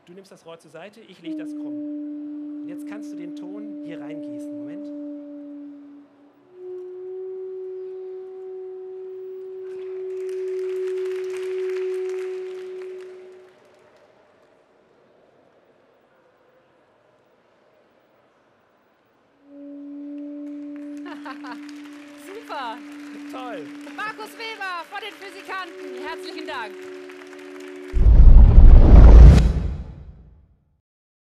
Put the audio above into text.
Du nimmst das Rohr zur Seite, ich lege das krumm. Und jetzt kannst du den Ton hier reingießen. Moment. Super. Toll. Markus Weber von den Physikanten. Herzlichen Dank.